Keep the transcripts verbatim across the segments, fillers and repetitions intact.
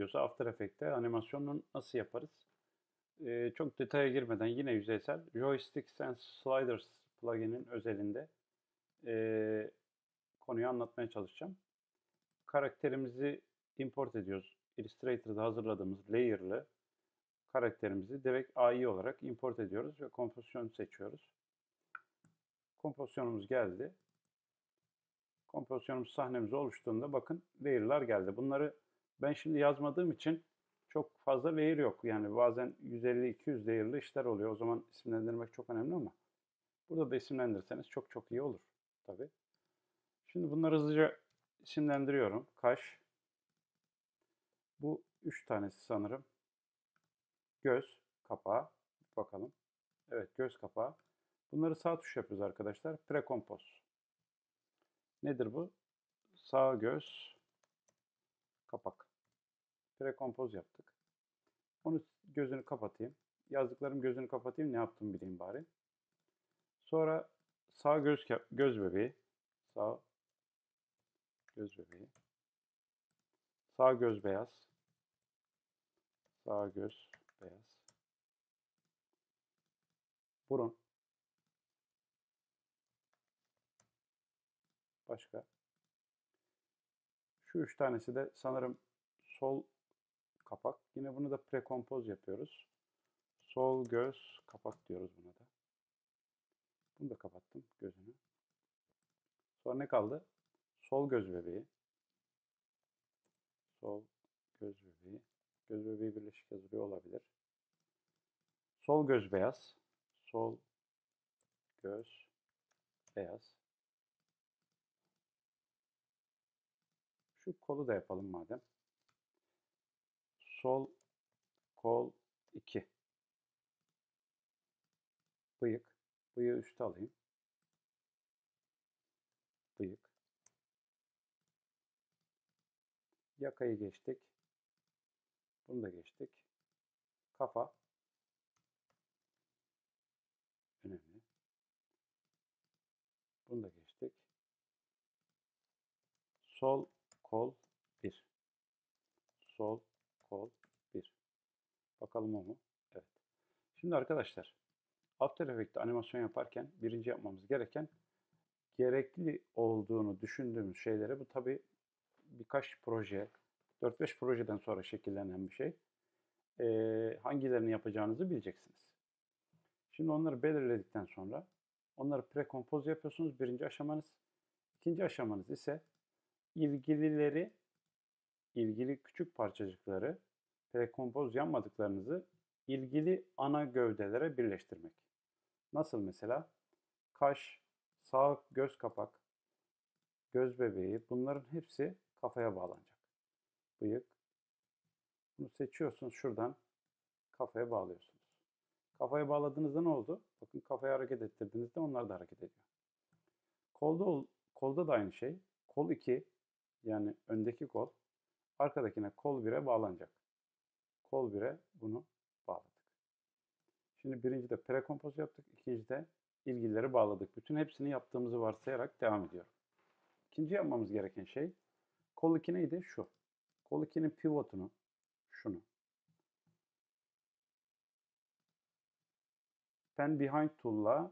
ediyorsa After Effects'te animasyonunu nasıl yaparız? Ee, çok detaya girmeden yine yüzeysel Joysticks and Sliders plugin'in özelinde ee, konuyu anlatmaya çalışacağım. Karakterimizi import ediyoruz. Illustrator'da hazırladığımız layer'lı karakterimizi direkt A I olarak import ediyoruz ve kompozisyon seçiyoruz. Kompozisyonumuz geldi. Kompozisyonumuz sahnemiz oluştuğunda bakın layer'lar geldi. Bunları ben şimdi yazmadığım için çok fazla layer yok. Yani bazen yüz elli iki yüz layer'lı işler oluyor. O zaman isimlendirmek çok önemli ama burada da isimlendirirseniz çok çok iyi olur tabii. Şimdi bunları hızlıca isimlendiriyorum. Kaş. Bu üç tanesi sanırım. Göz kapağı. Bakalım. Evet, göz kapağı. Bunları sağ tuş yapıyoruz arkadaşlar. Prekompos. Nedir bu? Sağ göz kapak. Prekompoz yaptık. Onu gözünü kapatayım. Yazdıklarım gözünü kapatayım. Ne yaptım bileyim bari. Sonra sağ göz göz bebeği. Sağ göz bebeği. Sağ göz beyaz. Sağ göz beyaz. Burun. Başka. Şu üç tanesi de sanırım sol kapak. Yine bunu da prekompoz yapıyoruz. Sol göz kapak diyoruz buna da. Bunu da kapattım gözünü. Sonra ne kaldı? Sol göz bebeği. Sol göz bebeği. Göz bebeği birleşik yazılıyor olabilir. Sol göz beyaz. Sol göz beyaz. Şu kolu da yapalım madem. Sol kol iki. Bıyık. Bıyığı üste alayım. Bıyık. Yakayı geçtik. Bunu da geçtik. Kafa. Önemli. Bunu da geçtik. Sol kol bir. Sol kol bir. Bakalım o mu? Evet. Şimdi arkadaşlar After Effects'te animasyon yaparken birinci yapmamız gereken gerekli olduğunu düşündüğümüz şeylere, bu tabi birkaç proje, dört beş projeden sonra şekillenen bir şey. Ee, hangilerini yapacağınızı bileceksiniz. Şimdi onları belirledikten sonra onları prekompoz yapıyorsunuz. Birinci aşamanız. İkinci aşamanız ise ilgilileri, ilgili küçük parçacıkları prekompoz yapmadıklarınızı ilgili ana gövdelere birleştirmek. Nasıl mesela? Kaş, sağ göz kapak, göz bebeği, bunların hepsi kafaya bağlanacak. Bıyık. Bunu seçiyorsunuz şuradan, kafaya bağlıyorsunuz. Kafaya bağladığınızda ne oldu? Bakın kafayı hareket ettirdiğinizde onlar da hareket ediyor. Kolda, kolda da aynı şey. Kol iki, yani öndeki kol arkadakine kol bire bağlanacak. Kol bire bunu bağladık. Şimdi birinci de prekompoz yaptık. İkinci de ilgilileri bağladık. Bütün hepsini yaptığımızı varsayarak devam ediyorum. İkinci yapmamız gereken şey, kol iki neydi? Şu. Kol ikinin pivotunu, şunu. Pen Behind Tool'la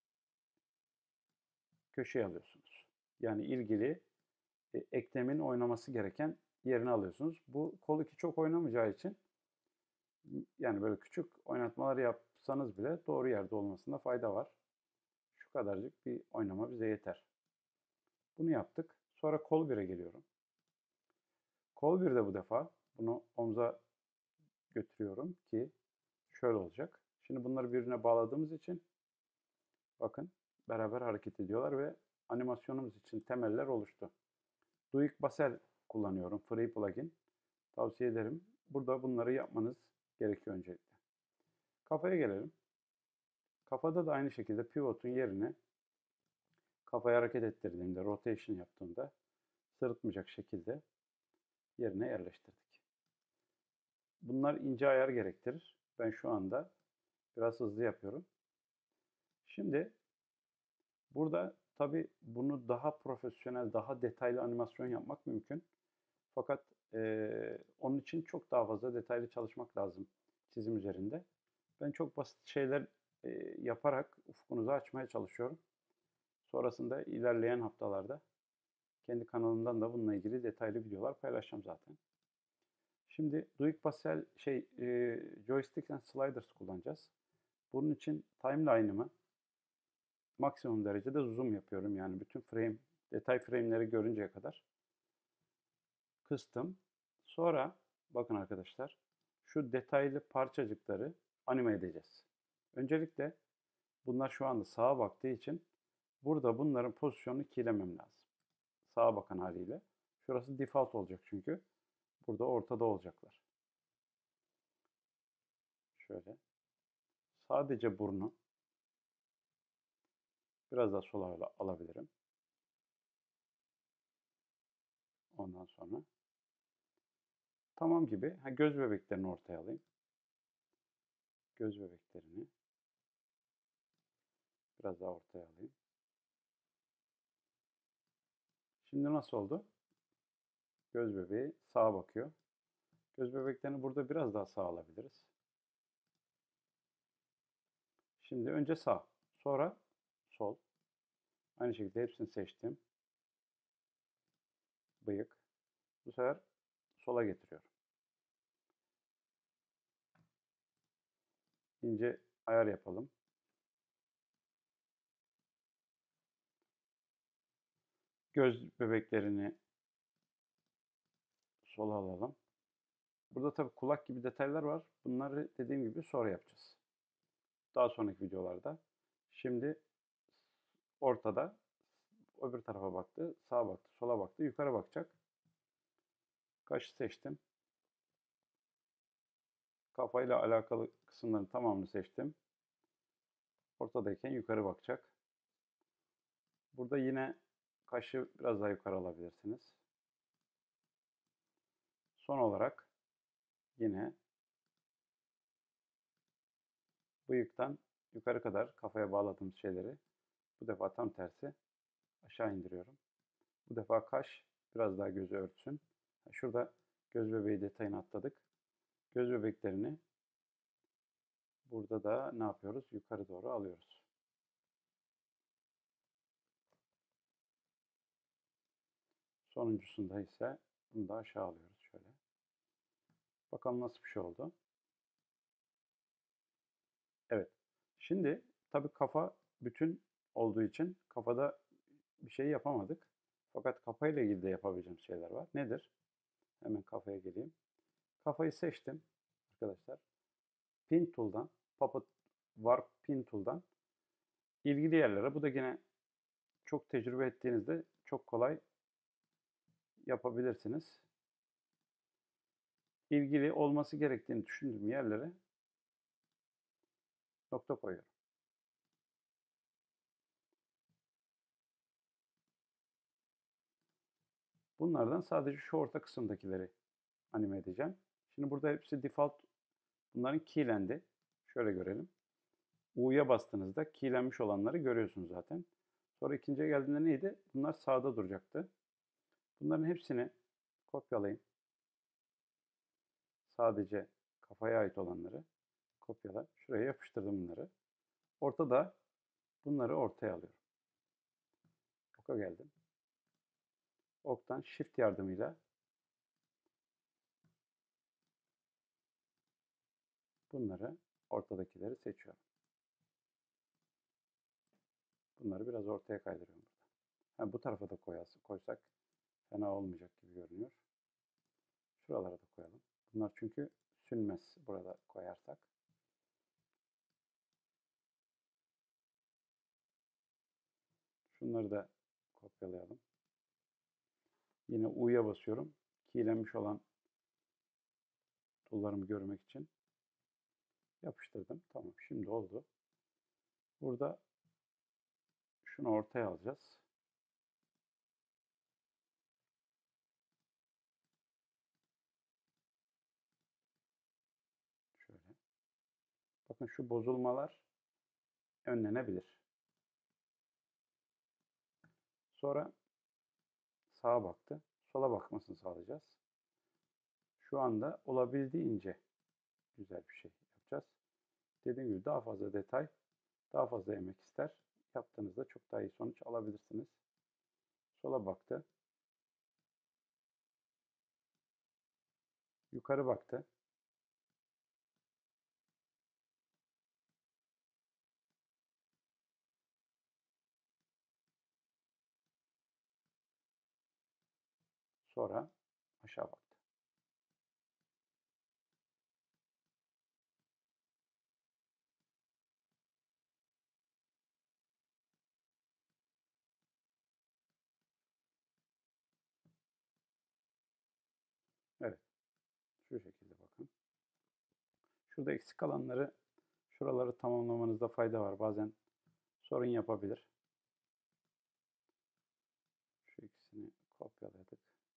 köşeye alıyorsunuz. Yani ilgili e, eklemin oynaması gereken yerini alıyorsunuz. Bu kol iki çok oynamayacağı için, yani böyle küçük oynatmalar yapsanız bile doğru yerde olmasında fayda var. Şu kadarcık bir oynama bize yeter. Bunu yaptık. Sonra kol bire geliyorum. Kol birde bu defa bunu omza götürüyorum ki şöyle olacak. Şimdi bunları birbirine bağladığımız için bakın beraber hareket ediyorlar ve animasyonumuz için temeller oluştu. Duik Basel kullanıyorum. Free plugin. Tavsiye ederim. Burada bunları yapmanız gerekiyor öncelikle. Kafaya gelelim. Kafada da aynı şekilde pivotun yerine kafayı hareket ettirdiğimde, rotation yaptığımda sırıtmayacak şekilde yerine yerleştirdik. Bunlar ince ayar gerektirir. Ben şu anda biraz hızlı yapıyorum. Şimdi burada tabi bunu daha profesyonel, daha detaylı animasyon yapmak mümkün. Fakat e, onun için çok daha fazla detaylı çalışmak lazım çizim üzerinde. Ben çok basit şeyler e, yaparak ufkunuzu açmaya çalışıyorum. Sonrasında ilerleyen haftalarda kendi kanalımdan da bununla ilgili detaylı videolar paylaşacağım zaten. Şimdi Duik Pastel şey e, Joystick and Sliders kullanacağız. Bunun için timeline'ımı maksimum derecede zoom yapıyorum. Yani bütün frame, detay frame'leri görünceye kadar kıstım. Sonra bakın arkadaşlar, şu detaylı parçacıkları anime edeceğiz. Öncelikle bunlar şu anda sağa baktığı için burada bunların pozisyonunu keylemem lazım. Sağa bakan haliyle. Şurası default olacak çünkü. Burada ortada olacaklar. Şöyle. Sadece burnu biraz daha sola alabilirim. Ondan sonra tamam gibi. Ha, göz bebeklerini ortaya alayım. Göz bebeklerini biraz daha ortaya alayım. Şimdi nasıl oldu? Göz bebeği sağa bakıyor. Göz bebeklerini burada biraz daha sağa alabiliriz. Şimdi önce sağ, sonra sol. Aynı şekilde hepsini seçtim. Bıyık. Bu sefer sola getiriyorum. İnce ayar yapalım. Göz bebeklerini sola alalım. Burada tabii kulak gibi detaylar var. Bunları dediğim gibi sonra yapacağız. Daha sonraki videolarda. Şimdi ortada öbür tarafa baktı, sağa baktı, sola baktı, yukarı bakacak. Kaşı seçtim. Kafayla alakalı kısımların tamamını seçtim. Ortadayken yukarı bakacak. Burada yine kaşı biraz daha yukarı alabilirsiniz. Son olarak yine bıyıktan yukarı kadar kafaya bağladığımız şeyleri bu defa tam tersi aşağı indiriyorum. Bu defa kaş biraz daha gözü örtsün. Şurada göz bebeği detayını atladık. Göz bebeklerini burada da ne yapıyoruz? Yukarı doğru alıyoruz. Sonuncusunda ise bunu da aşağı alıyoruz şöyle. Bakalım nasıl bir şey oldu. Evet. Şimdi tabii kafa bütün olduğu için kafada bir şey yapamadık. Fakat kafayla ilgili de yapabileceğim şeyler var. Nedir? Hemen kafaya geleyim. Kafayı seçtim arkadaşlar. Pin Tool'dan, Puppet Warp Pin Tool'dan ilgili yerlere, bu da yine çok tecrübe ettiğinizde çok kolay yapabilirsiniz. İlgili olması gerektiğini düşündüğüm yerlere nokta koyuyorum. Bunlardan sadece şu orta kısımdakileri anime edeceğim. Şimdi burada hepsi default, bunların keylendi. Şöyle görelim. U'ya bastığınızda keylenmiş olanları görüyorsunuz zaten. Sonra ikinciye geldiğinde neydi? Bunlar sağda duracaktı. Bunların hepsini kopyalayayım. Sadece kafaya ait olanları kopyala. Şuraya yapıştırdım bunları. Ortada bunları ortaya alıyorum. Oka geldim. Oktan Shift yardımıyla bunları, ortadakileri seçiyorum. Bunları biraz ortaya kaydırıyorum burada. Ha, bu tarafa da koyarsa, koysak fena olmayacak gibi görünüyor. Şuralara da koyalım. Bunlar çünkü sünmez burada koyarsak. Şunları da kopyalayalım. Yine U'ya basıyorum. Keylenmiş olan tool'larımı görmek için. Yapıştırdım. Tamam, şimdi oldu. Burada şunu ortaya alacağız. Şöyle. Bakın şu bozulmalar önlenebilir. Sonra sağa baktı. Sola bakmasını sağlayacağız. Şu anda olabildiğince güzel bir şey yapacağız. Dediğim gibi daha fazla detay, daha fazla emek ister. Yaptığınızda çok daha iyi sonuç alabilirsiniz. Sola baktı. Yukarı baktı. Sonra aşağı baktı. Evet. Şu şekilde bakın. Şurada eksik kalanları, şuraları tamamlamanızda fayda var. Bazen sorun yapabilir. Şu ikisini kopyaladık.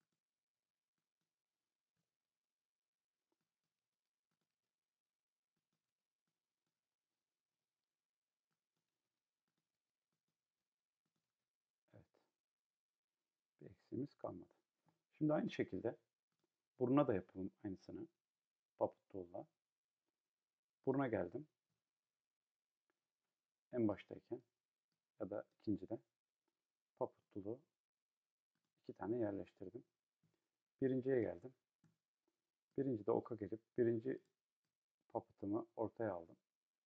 Evet. Bir eksiğimiz kalmadı. Şimdi aynı şekilde buruna da yapalım aynısını. Puppet Tool'la. Buruna geldim. En baştayken ya da ikincide Puppet Tool'u iki tane yerleştirdim. Birinciye geldim. Birincide oka gelip birinci puppet'ımı ortaya aldım.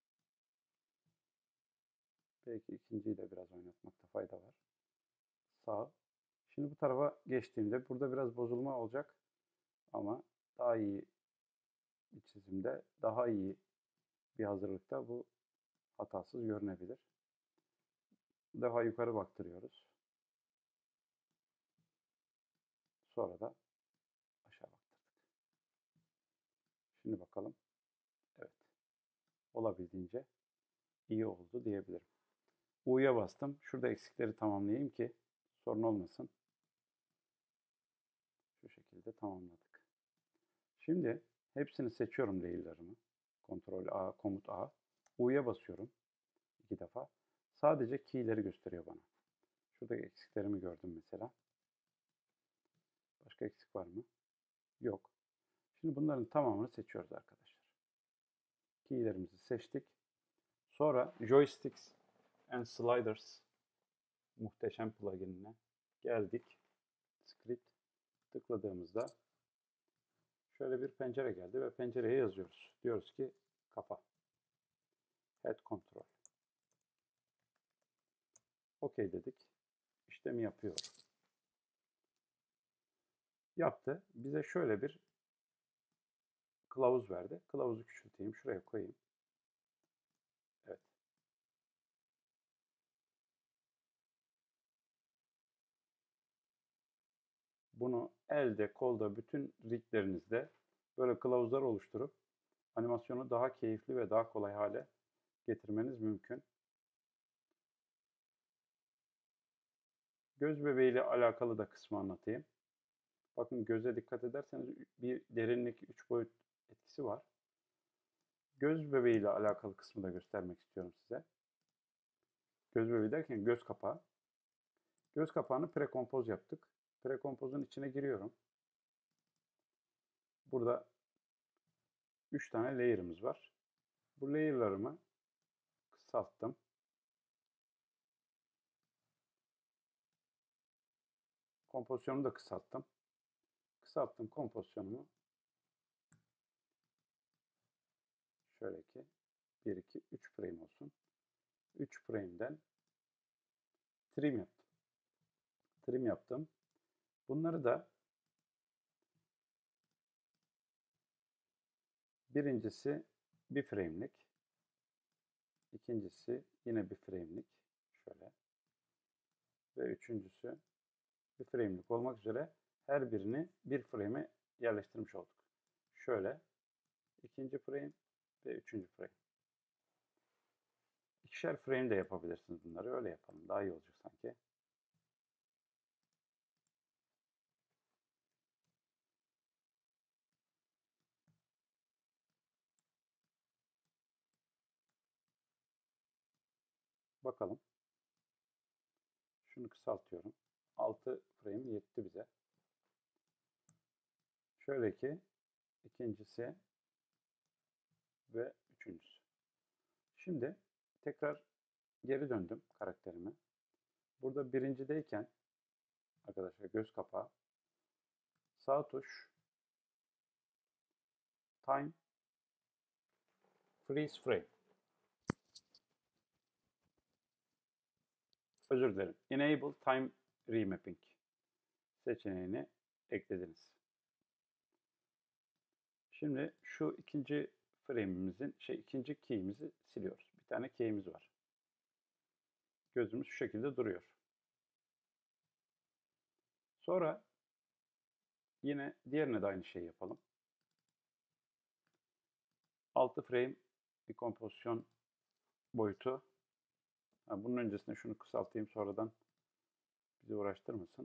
Belki ikinciyi de biraz oynatmakta fayda var. Sağ. Şimdi bu tarafa geçtiğimde burada biraz bozulma olacak ama daha iyi bir çizimde, daha iyi bir hazırlıkta bu hatasız görünebilir. Bu defa yukarı baktırıyoruz. Sonra da aşağı baktırdık. Şimdi bakalım. Evet. Olabildiğince iyi oldu diyebilirim. U'ya bastım. Şurada eksikleri tamamlayayım ki sorun olmasın. Şu şekilde tamamladık. Şimdi hepsini seçiyorum layer'larımı. Kontrol A, komut A. U'ya basıyorum. iki defa. Sadece key'leri gösteriyor bana. Şuradaki eksiklerimi gördüm mesela. Başka eksik var mı? Yok. Şimdi bunların tamamını seçiyoruz arkadaşlar. Key'lerimizi seçtik. Sonra Joysticks and Sliders muhteşem pluginine geldik. Script tıkladığımızda şöyle bir pencere geldi ve pencereye yazıyoruz. Diyoruz ki kafa. Head Control. OK dedik. İşlemi yapıyor. Yaptı. Bize şöyle bir kılavuz verdi. Kılavuzu küçülteyim. Şuraya koyayım. Evet. Bunu elde, kolda, bütün riglerinizde böyle kılavuzlar oluşturup animasyonu daha keyifli ve daha kolay hale getirmeniz mümkün. Göz bebeğiyle alakalı da kısmı anlatayım. Bakın göze dikkat ederseniz bir derinlik, üç boyut etkisi var. Göz bebeğiyle alakalı kısmı da göstermek istiyorum size. Göz bebeği derken göz kapağı. Göz kapağını prekompoz yaptık. Prekompozun içine giriyorum. Burada üç tane layer'ımız var. Bu layer'larımı kısalttım. Kompozisyonumu da kısalttım. Kısalttım kompozisyonumu. Şöyle ki bir, iki, üç frame olsun. üç frame'den trim yaptım. Trim yaptım. Bunları da birincisi bir frame'lik. İkincisi yine bir frame'lik. Şöyle. Ve üçüncüsü bir frame'lik olmak üzere her birini bir frame'e yerleştirmiş olduk. Şöyle. İkinci frame ve üçüncü frame. İkişer frame de yapabilirsiniz bunları. Öyle yapalım. Daha iyi olacak sanki. Bakalım. Şunu kısaltıyorum. altı frame yetti bize. Şöyle ki ikincisi ve üçüncüsü. Şimdi tekrar geri döndüm karakterime. Burada birincideyken arkadaşlar göz kapağı, sağ tuş, time, freeze frame. Özür dilerim. Enable time remapping seçeneğini eklediniz. Şimdi şu ikinci frame'imizin, şey ikinci key'imizi siliyoruz. Bir tane key'imiz var. Gözümüz şu şekilde duruyor. Sonra yine diğerine de aynı şeyi yapalım. altı frame bir kompozisyon boyutu. Ha, bunun öncesinde şunu kısaltayım, sonradan bizi uğraştırmasın.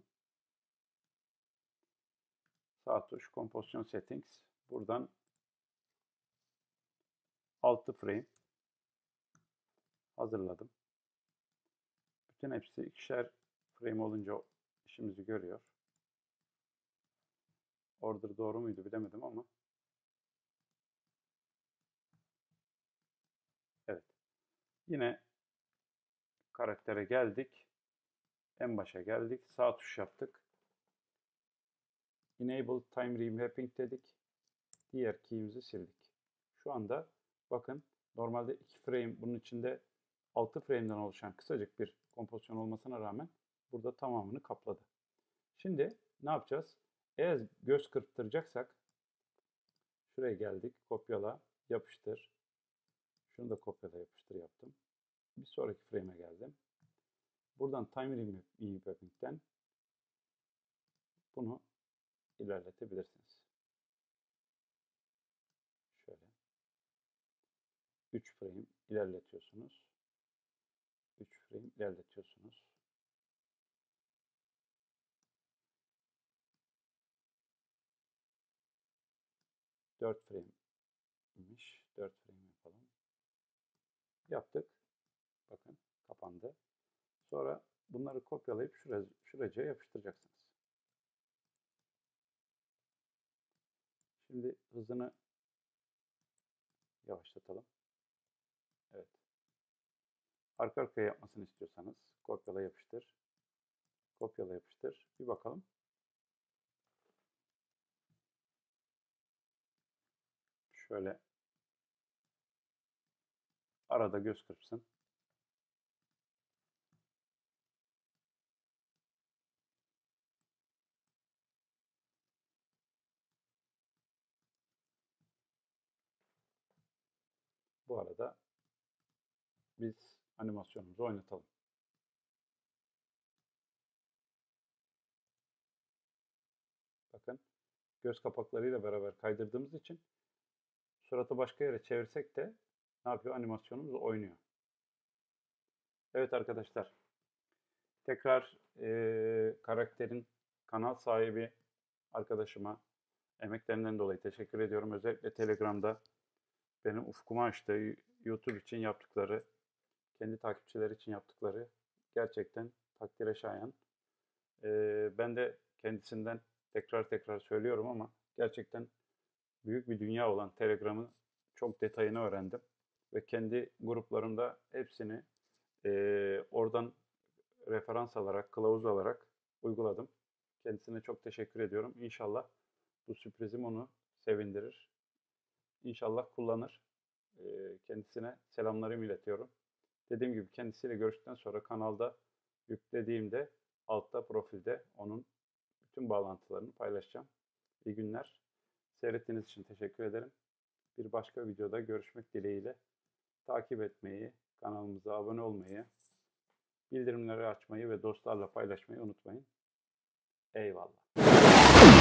Sağ tuş kompozisyon settings. Buradan altı frame hazırladım. Bütün hepsi ikişer frame olunca işimizi görüyor. Order doğru muydu bilemedim ama. Evet. Yine karaktere geldik. En başa geldik. Sağ tuş yaptık. Enable time remapping dedik. Diğer key'imizi sildik. Şu anda bakın normalde iki frame, bunun içinde altı frame'den oluşan kısacık bir kompozisyon olmasına rağmen burada tamamını kapladı. Şimdi ne yapacağız? Eğer göz kırptıracaksak şuraya geldik. Kopyala, yapıştır. Şunu da kopyala, yapıştır yaptım. Bir sonraki frame'e geldim. Buradan time remapping'den bunu ilerletebilirsiniz. Şöyle. üç frame ilerletiyorsunuz. üç frame ilerletiyorsunuz. dört frame'miş. dört frame yapalım. Yaptık. Bakın kapandı. Sonra bunları kopyalayıp şuraya, şuracıya yapıştıracaksınız. Şimdi hızını yavaşlatalım. Evet. Arka arkaya yapmasını istiyorsanız kopyala, yapıştır. Kopyala, yapıştır. Bir bakalım. Şöyle arada göz kırpsın. Bu arada biz animasyonumuzu oynatalım. Bakın göz kapaklarıyla beraber kaydırdığımız için suratı başka yere çevirsek de ne yapıyor? Animasyonumuz oynuyor. Evet arkadaşlar. Tekrar e, karakterin kanal sahibi arkadaşıma emeklerinden dolayı teşekkür ediyorum. Özellikle Telegram'da benim ufkumu açtı. YouTube için yaptıkları, kendi takipçileri için yaptıkları gerçekten takdire şayan. E, ben de kendisinden tekrar tekrar söylüyorum ama gerçekten büyük bir dünya olan Telegram'ı çok detayını öğrendim. Ve kendi gruplarımda hepsini e, oradan referans alarak, kılavuz alarak uyguladım. Kendisine çok teşekkür ediyorum. İnşallah bu sürprizim onu sevindirir. İnşallah kullanır. E, kendisine selamlarımı iletiyorum. Dediğim gibi kendisiyle görüştükten sonra kanalda yüklediğimde altta profilde onun bütün bağlantılarını paylaşacağım. İyi günler. Seyrettiğiniz için teşekkür ederim. Bir başka videoda görüşmek dileğiyle. Takip etmeyi, kanalımıza abone olmayı, bildirimleri açmayı ve dostlarla paylaşmayı unutmayın. Eyvallah.